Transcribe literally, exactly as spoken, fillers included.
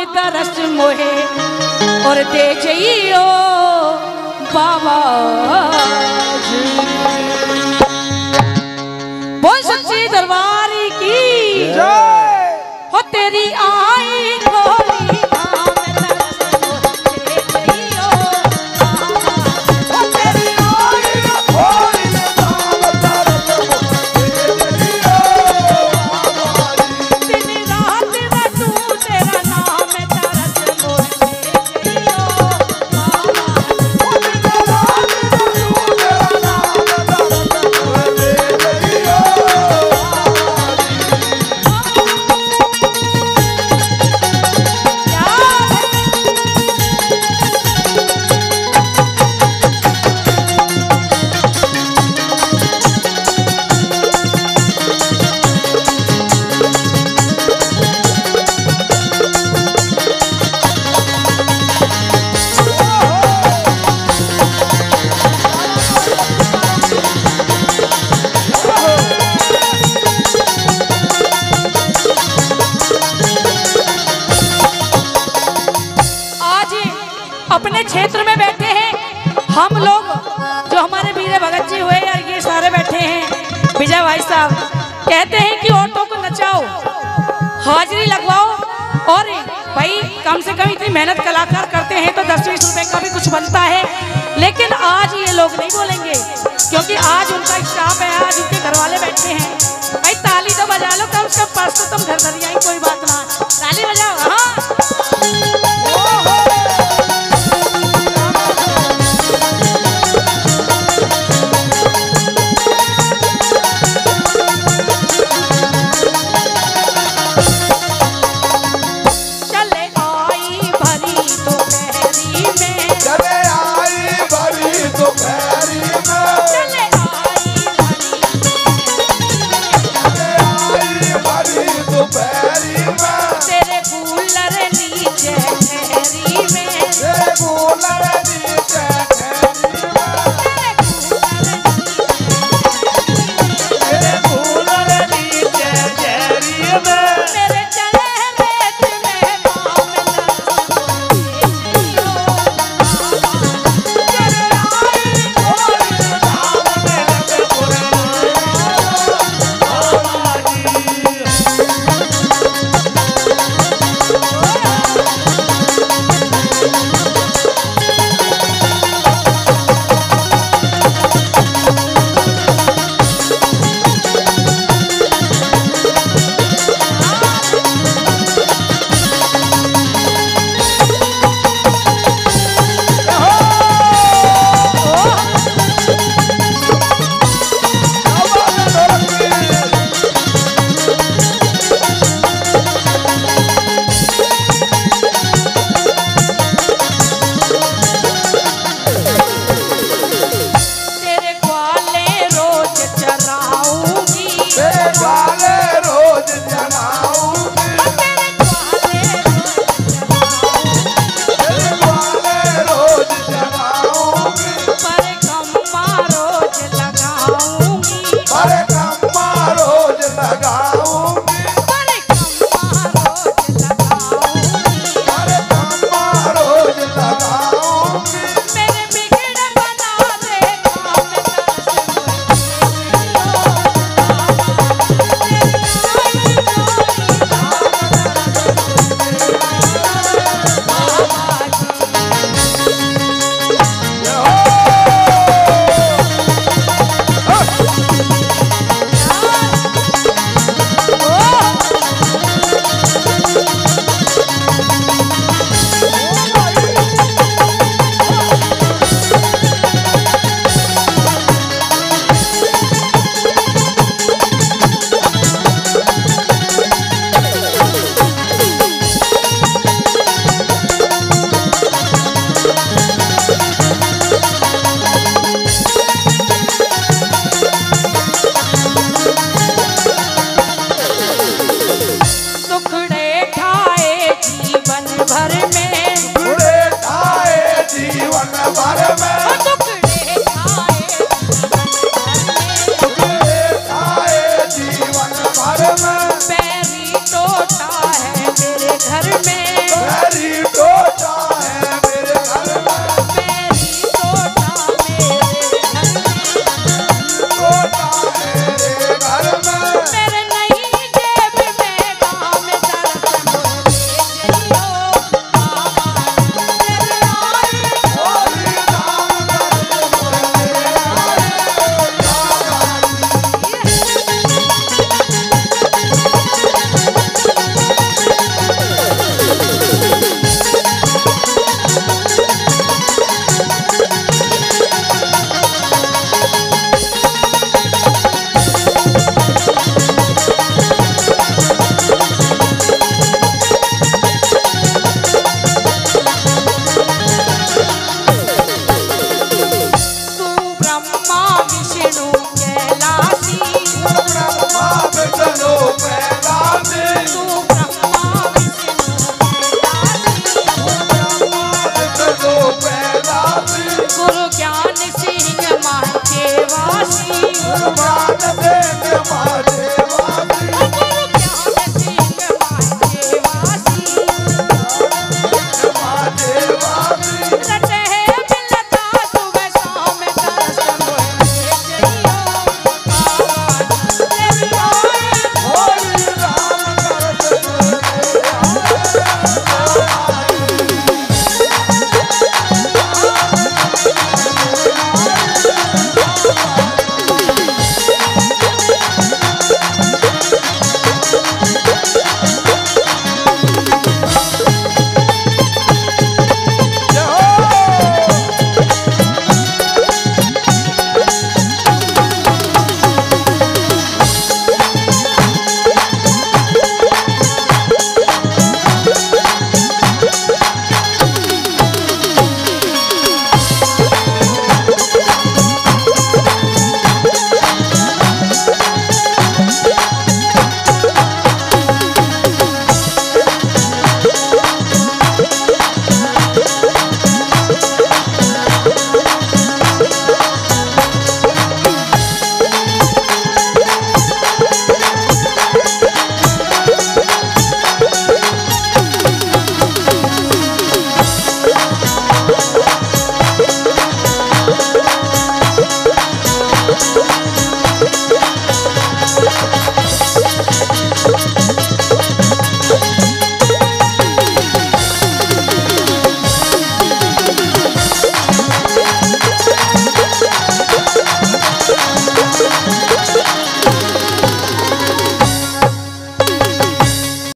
में दरस मोहे और दे जइयो बाबा बोल सच्ची दरबारी की हो तेरी आई खोली अपने क्षेत्र में बैठे हैं हम लोग, जो हमारे वीर भगत जी हुए और ये सारे बैठे हैं विजय भाई साहब, कहते हैं कि ऑटो को नचाओ, हाजिरी लगवाओ और भाई कम से कम इतनी मेहनत कलाकार करते हैं तो दस बीस रुपए का भी कुछ बनता है। लेकिन आज ये लोग नहीं बोलेंगे क्योंकि आज उनका स्टाफ है, आज उनके घर वाले बैठे हैं। भाई ताली तो बजा लो, कम से कम पास तो तुम घर धरी आई, कोई बात ना, ताली बजाओ। हाँ बा